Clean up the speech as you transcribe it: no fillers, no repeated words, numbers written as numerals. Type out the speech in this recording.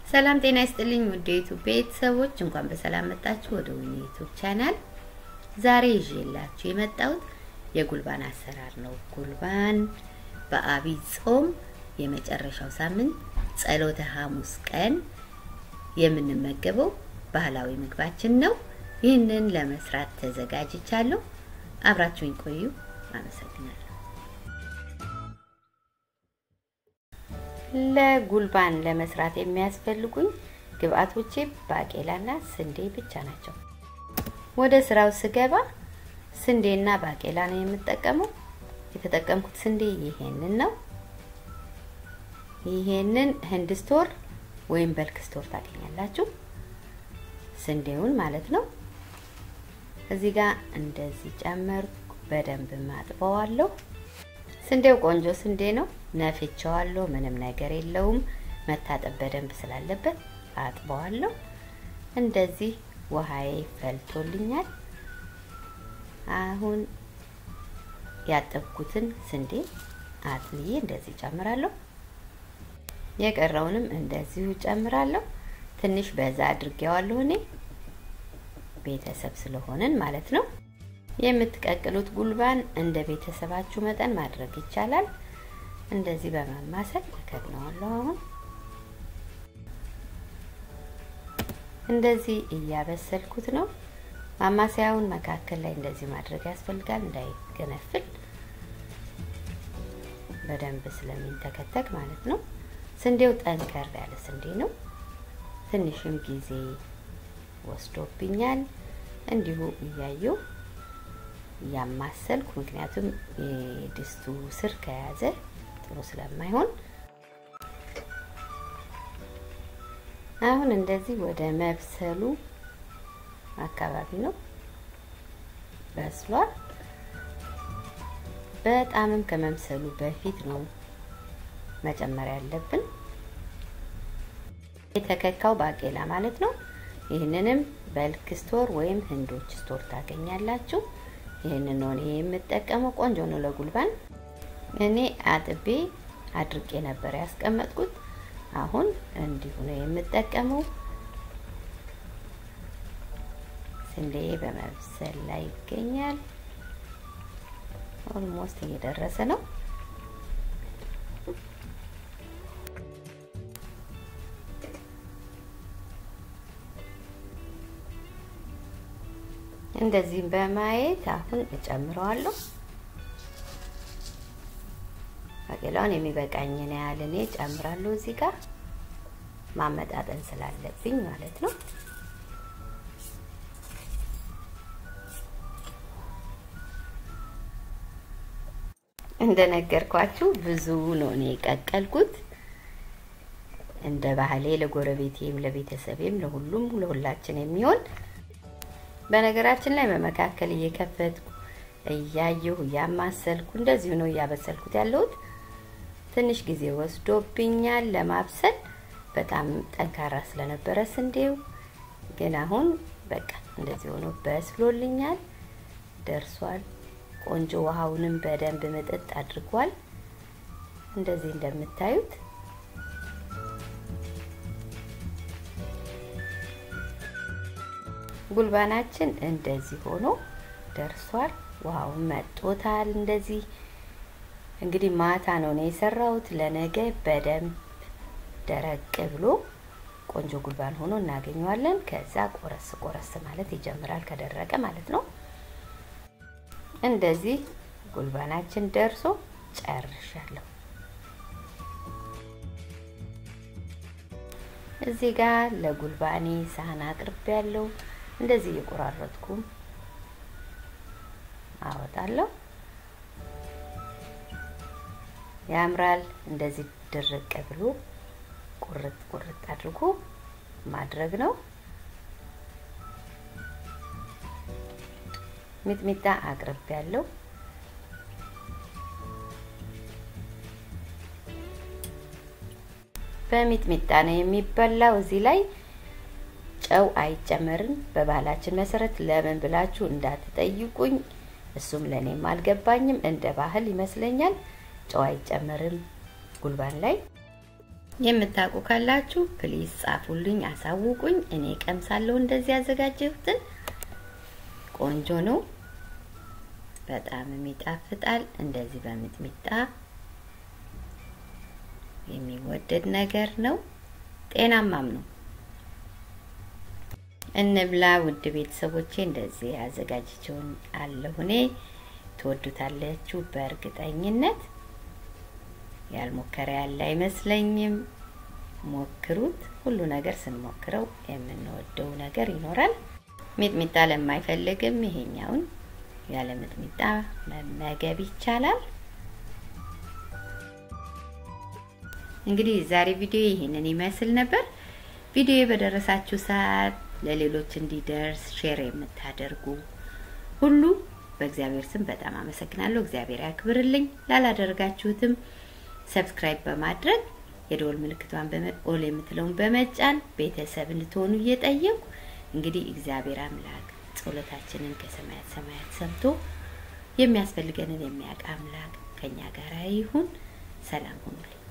ሰላም ጤና ይስጥልኝ ውድ የኢትዮጵያ ቤተሰቦች እንኳን በሰላም መጣችሁ ወደ ዩቲዩብ ቻናል። ዛሬ ይዤላችሁ የመጣሁት የጉልባን አሰራር ነው። ጉልባን በአብይ ጾም የመጨረሻው ሳምንት ጸሎተ ሐሙስ ቀን የምንመገበው ባህላዊ ምግባችን ነው። ይህንን ለመስራት ተዘጋጅቻለሁ። አብራችሁኝ ቆዩ። አመሰግናለሁ። ለጉልባን ለመስራት የሚያስፈልጉኝ ግብአቶች ባቄላና ስንዴ ብቻ ናቸው። ወደ ስራው ስገባ ስንዴና ባቄላ ነው የምጠቀመው። የተጠቀምኩት ስንዴ ይሄንን ነው። ይሄንን ህንድ ስቶር ወይም በልክ ስቶር ታገኛላችሁ። ስንዴውን ማለት ነው። እዚህ ጋር እንደዚህ ጨመርኩ። በደንብ ማጥበዋለሁ። ስንዴው ቆንጆ ስንዴ ነው። ነፍቼዋለሁ። ምንም ነገር የለውም። መታጠብ በደንብ ስላለበት አጥበዋለሁ። እንደዚህ ውሃዬ ፈልቶልኛል። አሁን ያጠብኩትን ስንዴ አጥልዬ እንደዚህ ጨምራለሁ። የቀረውንም እንደዚሁ ጨምራለሁ። ትንሽ በዛ አድርጌዋለሁ እኔ ቤተሰብ ስለሆነን ማለት ነው። የምትቀቅሉት ጉልባን እንደ ቤተሰባችሁ መጠን ማድረግ ይቻላል። እንደዚህ በማማሰል እከድነዋለሁ። አሁን እንደዚህ እያበሰልኩት ነው። ማማሰያውን መካከል ላይ እንደዚህ ማድረግ ያስፈልጋል እንዳይገነፍል በደንብ ስለሚንተከተክ ማለት ነው። ስንዴው ጠንከር ያለ ስንዴ ነው። ትንሽም ጊዜ ወስዶብኛል። እንዲሁ እያየው ያማሰልኩ ምክንያቱም የድስቱ ስር ከያዘ ጥሩ ስለማይሆን አሁን እንደዚህ ወደ መብሰሉ አካባቢ ነው። በስሏል። በጣምም ከመምሰሉ በፊት ነው መጨመር ያለብን። የተከካው ባቄላ ማለት ነው። ይሄንንም በልክ ስቶር ወይም ህንዶች ስቶር ታገኛላችሁ። ይሄንን ነው እኔ የምጠቀመው። ቆንጆ ነው ለጉልባን። እኔ አጥቤ አድርቄ ነበር ያስቀመጥኩት። አሁን እንዲሁ ነው የምጠቀመው። ስንዴ በመብሰል ላይ ይገኛል። ኦልሞስት እየደረሰ ነው። እንደዚህ በማየት አሁን እጨምረዋለሁ። ባቄላውን የሚበቃኝን ያህል እኔ ጨምራለሁ። እዚህ ጋር ማመጣጠን ስላለብኝ ማለት ነው። እንደነገርኳችሁ ብዙ ነው እኔ የቀቀልኩት። እንደ ባህሌ ለጎረቤቴም ለቤተሰቤም ለሁሉም ለሁላችን የሚሆን በነገራችን ላይ በመካከል እየከፈትኩ እያየሁ ያማሰልኩ እንደዚህ ነው ያበሰልኩት ያለሁት። ትንሽ ጊዜ ወስዶብኛል ለማብሰል በጣም ጠንካራ ስለነበረ ስንዴው። ግን አሁን በቃ እንደዚህ ሆኖ በስሎልኛል፣ ደርሷል። ቆንጆ ውሃውንም በደንብ መጠጥ አድርጓል። እንደዚህ እንደምታዩት ጉልባናችን እንደዚህ ሆኖ ደርሷል። ዋው መጥቶታል። እንደዚህ እንግዲህ ማታ ነው የሰራሁት። ለነገ በደንብ ደረቅ ብሎ ቆንጆ ጉልባን ሆኖ እናገኘዋለን። ከዛ ቆረስ ቆረስ ማለት ይጀምራል ከደረቀ ማለት ነው። እንደዚህ ጉልባናችን ደርሶ ጨርሻለሁ። እዚህ ጋር ለጉልባኔ ሳህን አቅርቤያለሁ። እንደዚህ እየቆራረጥኩ አወጣለሁ። ያምራል። እንደዚህ ድርቅ ብሎ ቁርጥ ቁርጥ አድርጎ ማድረግ ነው። ሚጥሚጣ አቅርቤያለሁ። በሚጥሚጣ ነው የሚበላው። እዚህ ላይ ጨው አይጨመርም በባህላችን መሰረት። ለምን ብላችሁ እንዳትጠይቁኝ፣ እሱም ለኔም አልገባኝም። እንደ ባህል ይመስለኛል ጨው አይጨመርም ጉልባን ላይ። የምታውቁ ካላችሁ ፕሊዝ ጻፉልኝ አሳውቁኝ እኔ ቀምሳለሁ እንደዚህ ያዘጋጀሁትን ቆንጆ ነው በጣም የሚጣፍጣል እንደዚህ በሚጥሚጣ የሚወደድ ነገር ነው ጤናማም ነው እንብላ ውድ ቤተሰቦቼ እንደዚህ ያዘጋጅቼውን አለሁ እኔ ተወዱታላችሁ በእርግጠኝነት ያልሞከረ ያለ አይመስለኝም ሞክሩት ሁሉ ነገር ስንሞክረው የምንወደው ነገር ይኖራል ሚጥሚጣ ለማይፈልግም ይሄኛውን ያለ ሚጥሚጣ መመገብ ይቻላል እንግዲህ ዛሬ ቪዲዮ ይሄንን ይመስል ነበር ቪዲዮ በደረሳችሁ ሰዓት ለሌሎች እንዲደርስ ሼር የምታደርጉ ሁሉ በእግዚአብሔር ስም በጣም አመሰግናለሁ እግዚአብሔር ያክብርልኝ ላላደረጋችሁትም ሰብስክራይብ በማድረግ የደወል ምልክቷን በመኦል የምትለውን በመጫን ቤተሰብ እንድትሆኑ እየጠየቁ እንግዲህ እግዚአብሔር አምላክ ጸሎታችንን ከሰማያት ሰማያት ሰምቶ የሚያስፈልገንን የሚያውቅ አምላክ ከኛ ጋር ይሁን ሰላም ሁኑ